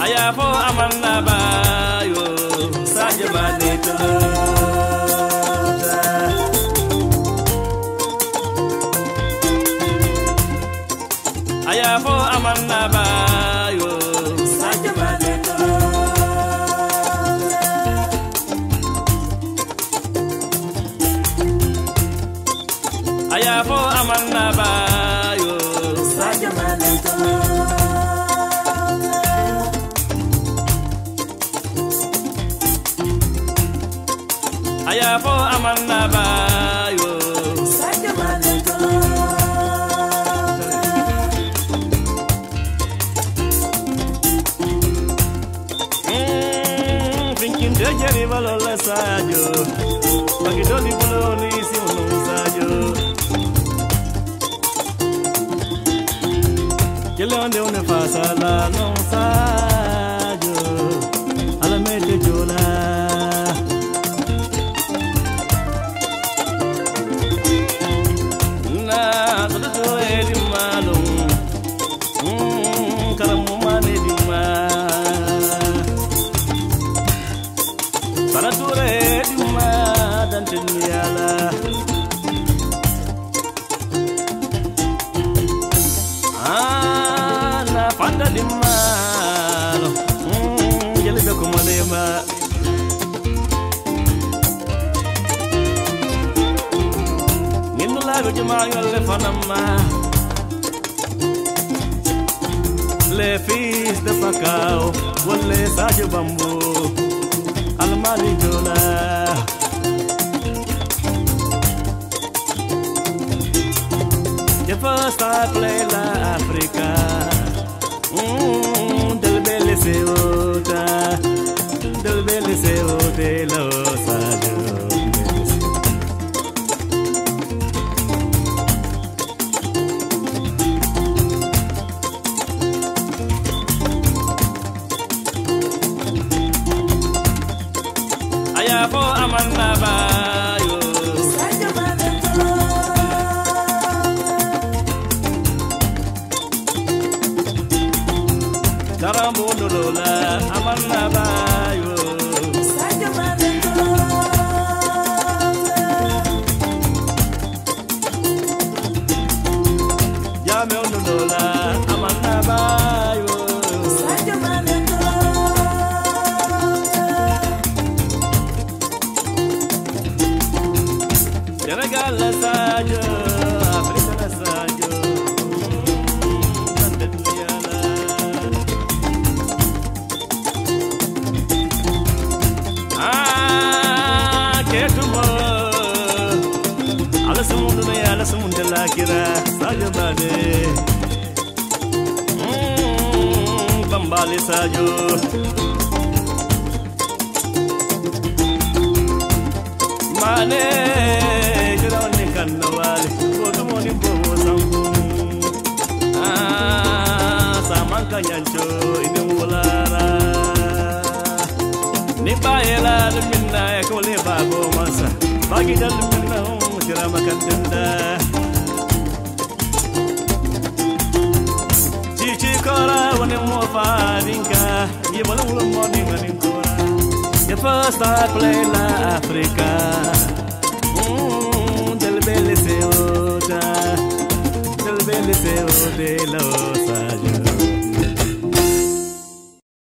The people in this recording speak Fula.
aya fo amanna bayo saje bade tuluta aya fo amanna bayo saje bade tuluta aya fo amanna bayo saje bade tuluta aya fo amanna bayo saje bade thinking de jeri balola sajo bagi doli buloli si unu sajo kelonde une fasala non sajo ala mete jola Panda di malo, jeli be ko malema. Nindu la go jama yolle fanama. Les fils de Pacao, wolle Sadio Bambo, Almali Jola. The first I play la Africa. Del belle seota, del belle seote lo sajo. Aya fo amanna bayo sajo bade Karambo lola amanna bayo sajo bade Jame lola amanna bayo sajo bade Senegal la sajo Afrika la sajo ala sumunde la kira sajo bade bambale sajo mane jrawne kannawale bodu moni bobo sambu samanka nyancho ine mulara ni bayela minna e ko le babo masa bagi dal minna jira makandenda chichi kora wone mo faringa yebalo mo ni ngani kora the first I play la Africa